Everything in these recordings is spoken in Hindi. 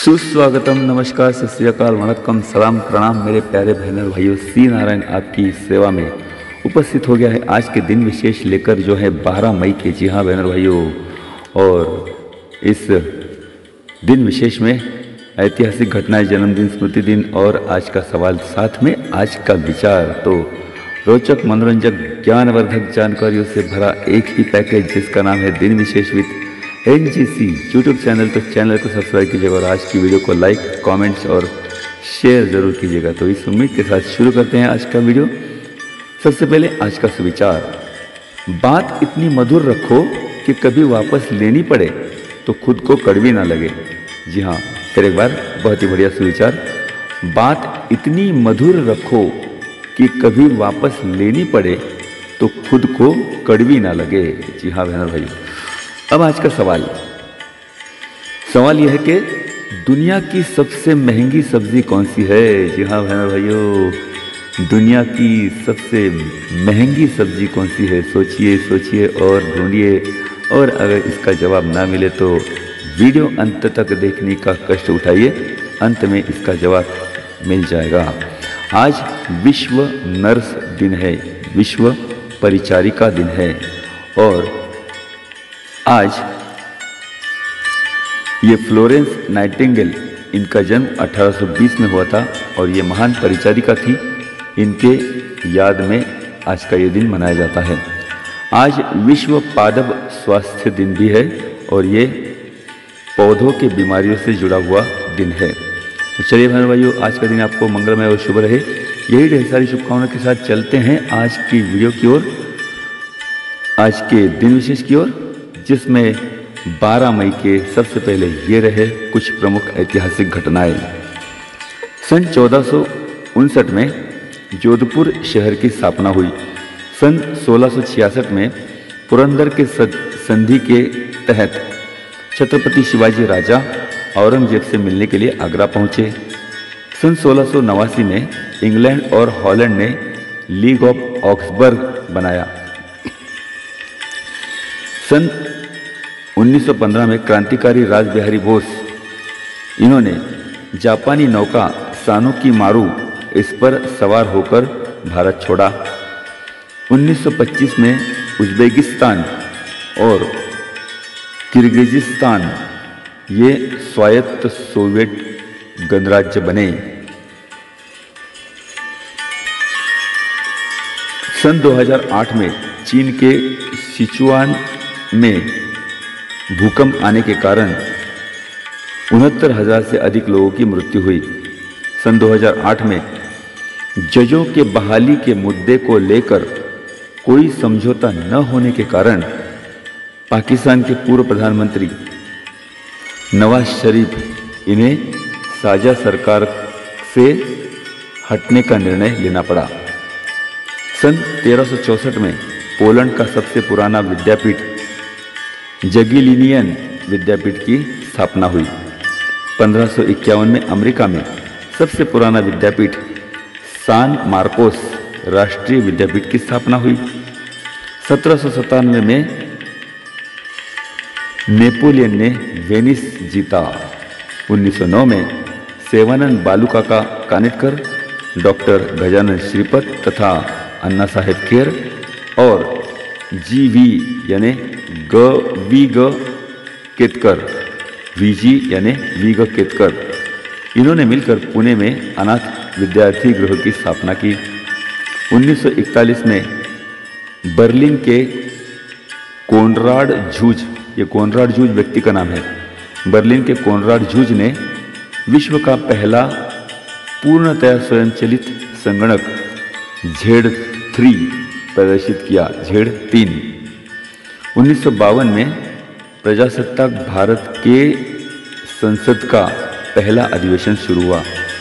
सुस्वागतम, नमस्कार, सत श्री अकाल, वणक्कम, सलाम, प्रणाम मेरे प्यारे बहन और भाइयों। सी नारायण आपकी सेवा में उपस्थित हो गया है आज के दिन विशेष लेकर, जो है 12 मई के। जी हाँ बहन और भाइयों, और इस दिन विशेष में ऐतिहासिक घटनाएं, जन्मदिन, स्मृति दिन और आज का सवाल, साथ में आज का विचार। तो रोचक, मनोरंजक, ज्ञानवर्धक जानकारियों से भरा एक ही पैकेज जिसका नाम है दिन विशेष विद NGC यूट्यूब चैनल। तो चैनल को सब्सक्राइब कीजिएगा और आज की वीडियो को लाइक, कमेंट्स और शेयर ज़रूर कीजिएगा। तो इस उम्मीद के साथ शुरू करते हैं आज का वीडियो। सबसे पहले आज का सुविचार, बात इतनी मधुर रखो कि कभी वापस लेनी पड़े तो खुद को कड़वी ना लगे। जी हाँ, फिर एक बार बहुत ही बढ़िया सुविचार, बात इतनी मधुर रखो कि कभी वापस लेनी पड़े तो खुद को कड़वी ना लगे। जी हाँ बहनों भाई, अब आज का सवाल यह है कि दुनिया की सबसे महंगी सब्जी कौन सी है। जी हाँ बहनों भाइयों, दुनिया की सबसे महंगी सब्जी कौन सी है? सोचिए सोचिए और ढूंढिए, और अगर इसका जवाब ना मिले तो वीडियो अंत तक देखने का कष्ट उठाइए, अंत में इसका जवाब मिल जाएगा। आज विश्व नर्स दिन है, विश्व परिचारिका दिन है। और आज ये फ्लोरेंस नाइटिंगेल, इनका जन्म 1820 में हुआ था और ये महान परिचारिका थी। इनके याद में आज का ये दिन मनाया जाता है। आज विश्व पादप स्वास्थ्य दिन भी है और ये पौधों के बीमारियों से जुड़ा हुआ दिन है। तो चलिए बहनों भाइयों, आज का दिन आपको मंगलमय और शुभ रहे, यही ढेर सारी शुभकामनाओं के साथ चलते हैं आज की वीडियो की ओर, आज के दिन विशेष की ओर, जिसमें 12 मई के सबसे पहले ये रहे कुछ प्रमुख ऐतिहासिक घटनाएं। सन 1459 में जोधपुर शहर की स्थापना हुई। सन 1666 में पुरंदर के संधि के तहत छत्रपति शिवाजी राजा औरंगजेब से मिलने के लिए आगरा पहुंचे। सन 1689 में इंग्लैंड और हॉलैंड ने लीग ऑफ ऑक्सबर्ग बनाया। सन 1915 में क्रांतिकारी रासबिहारी बोस, इन्होंने जापानी नौका सानुकी मारू, इस पर सवार होकर भारत छोड़ा। 1925 में उज्बेकिस्तान और किर्गिजिस्तान ये स्वायत्त सोवियत गणराज्य बने। सन 2008 में चीन के सिचुआन में भूकंप आने के कारण 69,000 से अधिक लोगों की मृत्यु हुई। सन 2008 में जजों के बहाली के मुद्दे को लेकर कोई समझौता न होने के कारण पाकिस्तान के पूर्व प्रधानमंत्री नवाज शरीफ, इन्हें साझा सरकार से हटने का निर्णय लेना पड़ा। सन 1364 में पोलैंड का सबसे पुराना विद्यापीठ जगिलिनियन विद्यापीठ की स्थापना हुई। 1551 में अमेरिका में सबसे पुराना विद्यापीठ सान मार्कोस राष्ट्रीय विद्यापीठ की स्थापना हुई। 1797 में नेपोलियन ने वेनिस जीता। 1909 में सेवानंद बालूकाका कानिटकर, डॉक्टर गजानन श्रीपत तथा अन्ना साहेब खेर और GV यानी ग केतकर, VG यानी वी.ग. केतकर, इन्होंने मिलकर पुणे में अनाथ विद्यार्थी गृह की स्थापना की। 1941 में बर्लिन के कोनराड जूज, ये कोनराड जूज व्यक्ति का नाम है, बर्लिन के कोनराड जूज ने विश्व का पहला पूर्णतया स्वयंचलित संगणक Z3 प्रदर्शित किया, Z3। 1952 में प्रजासत्ताक भारत के संसद का पहला अधिवेशन शुरू हुआ।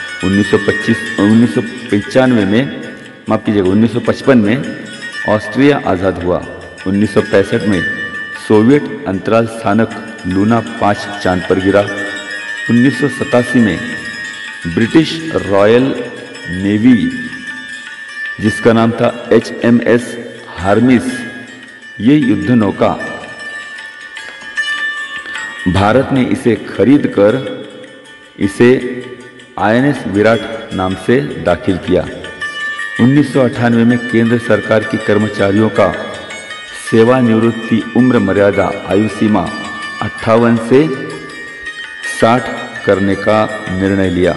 1995 में, माफ कीजिएगा, 1955 में ऑस्ट्रिया आज़ाद हुआ। 1965 में सोवियत अंतराल स्थानक लूना 5 चांद पर गिरा। 1987 में ब्रिटिश रॉयल नेवी, जिसका नाम था HMS हार्मिस, ये युद्ध नौका भारत ने इसे खरीद कर इसे INS विराट नाम से दाखिल किया। 1998 में केंद्र सरकार की कर्मचारियों का सेवानिवृत्ति उम्र मर्यादा आयु सीमा 58 से 60 करने का निर्णय लिया।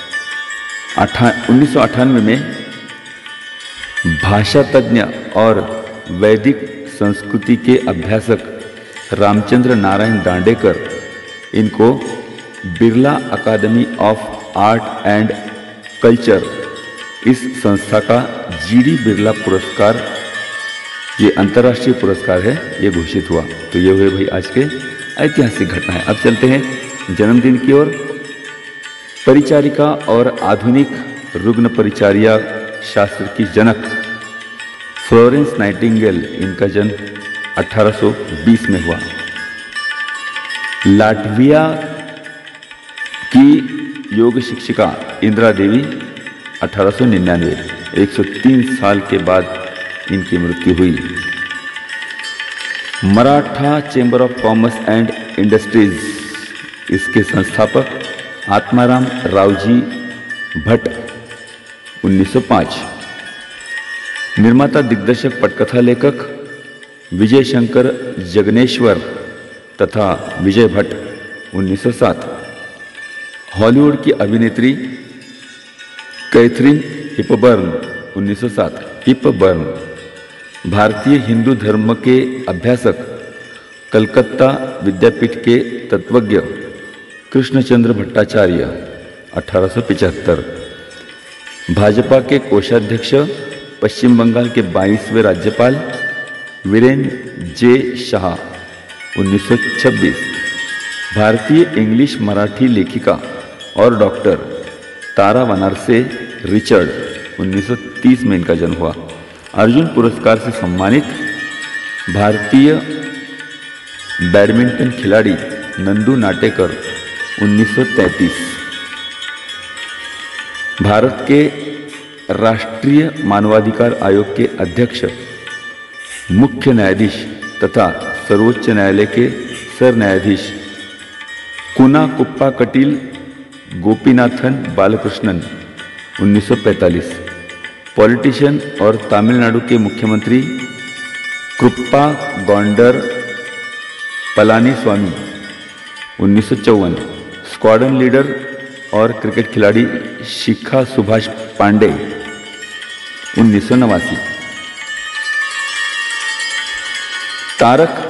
1998 में भाषा तज्ञ और वैदिक संस्कृति के अभ्यासक रामचंद्र नारायण दांडेकर, इनको Birla academy of art and culture, इस संस्था का GD बिरला पुरस्कार, ये अंतर्राष्ट्रीय पुरस्कार है, ये घोषित हुआ। तो ये हुए भाई आज के ऐतिहासिक घटनाएं। अब चलते हैं जन्मदिन की ओर। परिचारिका और आधुनिक रुग्ण परिचारिया शास्त्र की जनक फ्लोरेंस नाइटिंगेल, इनका जन्म 1820 में हुआ। लाटविया की योग शिक्षिका इंदिरा देवी 1899, 103 साल के बाद इनकी मृत्यु हुई। Maratha chamber of commerce and industries, इसके संस्थापक आत्माराम रावजी भट्ट, 1905। निर्माता, दिग्दर्शक, पटकथा लेखक विजय शंकर जगनेश्वर तथा विजय भट्ट, 1907। हॉलीवुड की अभिनेत्री कैथरीन हिपबर्न, 1907। हिपबर्न भारतीय हिंदू धर्म के अभ्यासक, कलकत्ता विद्यापीठ के तत्वज्ञ कृष्णचंद्र भट्टाचार्य, 1875। भाजपा के कोषाध्यक्ष, पश्चिम बंगाल के 22वें राज्यपाल वीरेंद्र जे शाह, 1926। भारतीय इंग्लिश मराठी लेखिका और डॉक्टर तारा वनारसे रिचर्ड, 1930 में इनका जन्म हुआ। अर्जुन पुरस्कार से सम्मानित भारतीय बैडमिंटन खिलाड़ी नंदू नाटेकर, 1933। भारत के राष्ट्रीय मानवाधिकार आयोग के अध्यक्ष, मुख्य न्यायाधीश तथा सर्वोच्च न्यायालय के सर न्यायाधीश कुन्नाकुप्पा कटील गोपीनाथन बालकृष्णन, 1945। पॉलिटिशियन और तमिलनाडु के मुख्यमंत्री कृप्पा गौंडर पलानीस्वामी, 1954। स्क्वाड्रन लीडर और क्रिकेट खिलाड़ी शिखा सुभाष पांडे, 1989। तारक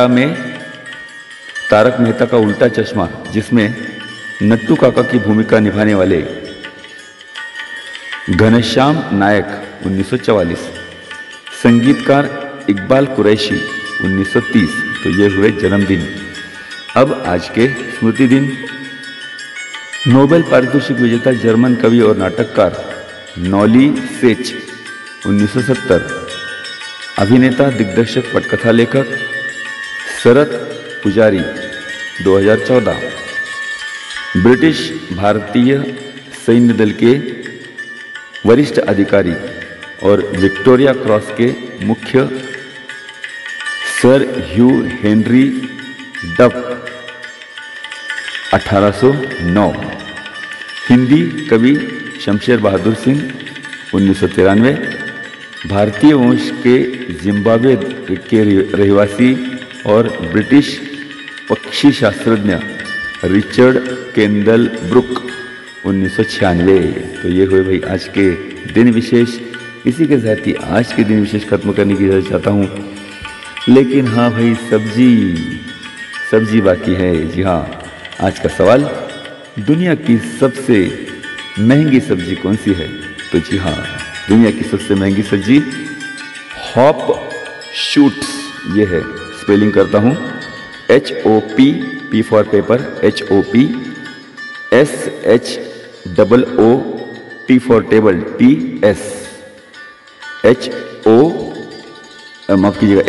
मेहता का उल्टा चश्मा, जिसमें नट्टू काका की भूमिका निभाने वाले घनश्याम नायक, 1944। संगीतकार इकबाल कुरैशी, 1930। तो ये हुए जन्मदिन। अब आज के स्मृति दिन। नोबेल पारितोषिक विजेता जर्मन कवि और नाटककार नॉली सेच, 1970। अभिनेता, दिग्दर्शक, पटकथा लेखक शरत पुजारी, 2014। ब्रिटिश भारतीय सैन्य दल के वरिष्ठ अधिकारी और विक्टोरिया क्रॉस के मुख्य सर ह्यू हेनरी डफ, 1809। हिंदी कवि शमशेर बहादुर सिंह, 1993। भारतीय वंश के जिम्बाब्वे के रहवासी और ब्रिटिश पक्षी शास्त्रज्ञ रिचर्ड केंडल ब्रुक, 1996। तो ये हुए भाई आज के दिन विशेष। इसी के साथ ही आज के दिन विशेष खत्म करने की इजाज़त चाहता हूँ। लेकिन हाँ भाई, सब्जी बाकी है। जी हाँ, आज का सवाल, दुनिया की सबसे महंगी सब्जी कौन सी है? तो जी हाँ, दुनिया की सबसे महंगी सब्जी हॉप शूट्स, ये है। स्पेलिंग करता हूँ, HOP, P for paper, HOP, SHOOT for table, TS, माफ कीजिएगा,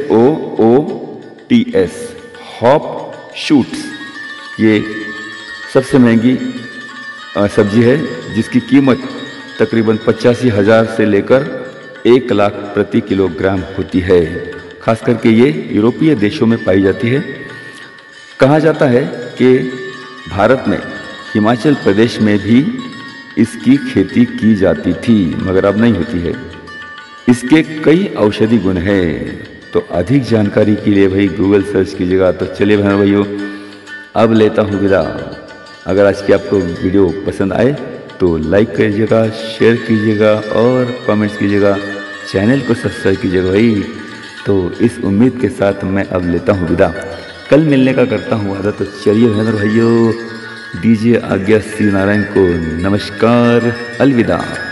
SHOOTS, हॉप शूट्स। ये सबसे महंगी सब्जी है, जिसकी कीमत तकरीबन 85,000 से लेकर 1 लाख प्रति किलोग्राम होती है। खास करके ये यूरोपीय देशों में पाई जाती है। कहा जाता है कि भारत में हिमाचल प्रदेश में भी इसकी खेती की जाती थी, मगर अब नहीं होती है। इसके कई औषधि गुण हैं। तो अधिक जानकारी के लिए भाई गूगल सर्च कीजिएगा। तो चलिए बहनों भाइयों, अब लेता हूँ विदा। अगर आज की आपको वीडियो पसंद आए तो लाइक कीजिएगा, शेयर कीजिएगा और कमेंट्स कीजिएगा, चैनल को सब्सक्राइब कीजिएगा भाई। तो इस उम्मीद के साथ मैं अब लेता हूँ विदा। कल मिलने का करता हूँ वादा। तो चलिए बहनों भाइयों, दीजिए आज्ञा श्री नारायण को। नमस्कार, अलविदा।